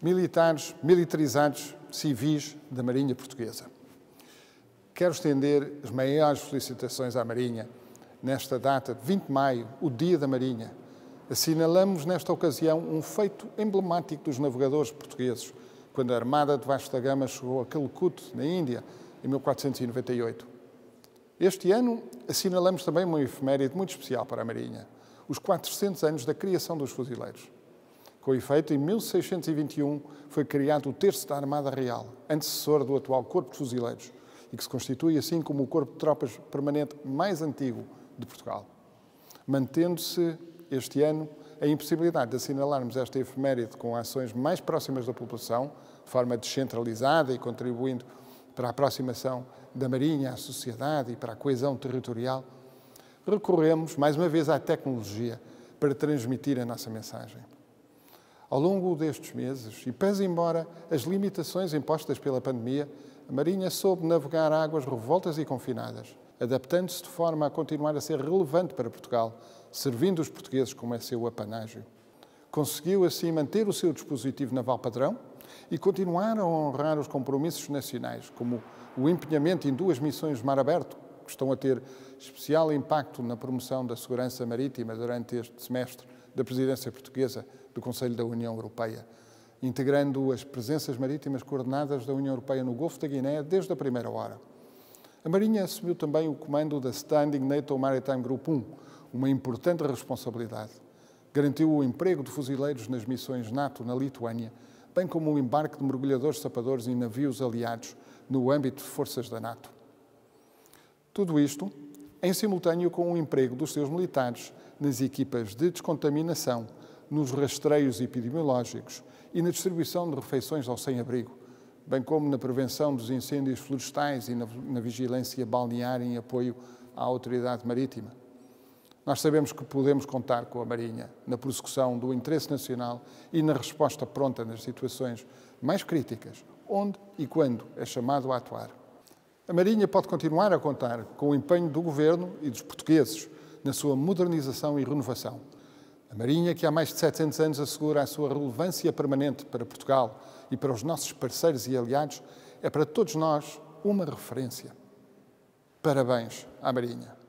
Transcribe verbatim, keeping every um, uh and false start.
militares, militarizados, civis da Marinha Portuguesa. Quero estender as maiores felicitações à Marinha nesta data de vinte de maio, o Dia da Marinha. Assinalamos nesta ocasião um feito emblemático dos navegadores portugueses, quando a Armada de Vasco da Gama chegou a Calicut, na Índia, em mil quatrocentos e noventa e oito. Este ano assinalamos também uma efeméride muito especial para a Marinha, os quatrocentos anos da criação dos fuzileiros. Com efeito, em mil seiscentos e vinte e um foi criado o Terço da Armada Real, antecessor do atual Corpo de Fuzileiros, e que se constitui assim como o corpo de tropas permanente mais antigo de Portugal. Mantendo-se este ano a impossibilidade de assinalarmos esta efeméride com ações mais próximas da população, de forma descentralizada e contribuindo para a aproximação da Marinha à sociedade e para a coesão territorial, recorremos mais uma vez à tecnologia para transmitir a nossa mensagem. Ao longo destes meses, e pese embora as limitações impostas pela pandemia, a Marinha soube navegar águas revoltas e confinadas, adaptando-se de forma a continuar a ser relevante para Portugal, servindo os portugueses como é seu apanágio. Conseguiu assim manter o seu dispositivo naval padrão e continuar a honrar os compromissos nacionais, como o empenhamento em duas missões de mar aberto, que estão a ter especial impacto na promoção da segurança marítima durante este semestre da presidência portuguesa do Conselho da União Europeia, integrando as presenças marítimas coordenadas da União Europeia no Golfo da Guiné desde a primeira hora. A Marinha assumiu também o comando da Standing NATO Maritime Group um, uma importante responsabilidade. Garantiu o emprego de fuzileiros nas missões NATO na Lituânia, bem como o embarque de mergulhadores sapadores em navios aliados no âmbito de forças da NATO. Tudo isto em simultâneo com o emprego dos seus militares nas equipas de descontaminação, nos rastreios epidemiológicos e na distribuição de refeições ao sem-abrigo, bem como na prevenção dos incêndios florestais e na, na vigilância balnear em apoio à autoridade marítima. Nós sabemos que podemos contar com a Marinha na prossecução do interesse nacional e na resposta pronta nas situações mais críticas, onde e quando é chamado a atuar. A Marinha pode continuar a contar com o empenho do Governo e dos portugueses na sua modernização e renovação. A Marinha, que há mais de setecentos anos assegura a sua relevância permanente para Portugal e para os nossos parceiros e aliados, é para todos nós uma referência. Parabéns à Marinha.